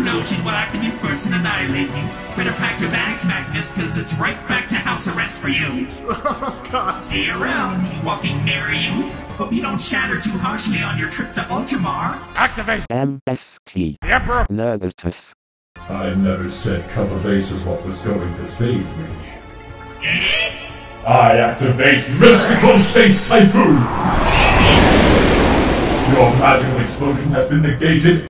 explosion will activate you first and annihilate you. Better pack your bags, Magnus, cause it's right back to house arrest for you. Oh, God. See you around, you walking near you. Hope you don't shatter too harshly on your trip to Ultramar. Activate MST. the Emperor Nëgätës. I never said cover base was what was going to save me. Eh? I activate Mystical Space Typhoon! Your magical explosion has been negated.